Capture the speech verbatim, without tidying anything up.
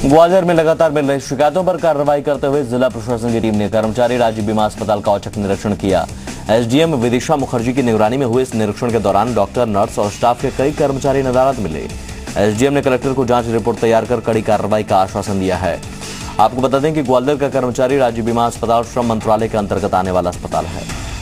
ग्वालियर में लगातार मिल रही शिकायतों पर कार्रवाई करते हुए जिला प्रशासन की टीम ने कर्मचारी राज्य बीमा अस्पताल का औचक निरीक्षण किया। एसडीएम विदिशा मुखर्जी की निगरानी में हुए इस निरीक्षण के दौरान डॉक्टर, नर्स और स्टाफ के कई कर्मचारी नदारद मिले। एसडीएम ने कलेक्टर को जांच रिपोर्ट तैयार कर कड़ी कार्रवाई का आश्वासन दिया है। आपको बता दें कि ग्वालियर का कर्मचारी राज्य बीमा अस्पताल श्रम मंत्रालय के अंतर्गत आने वाला अस्पताल है।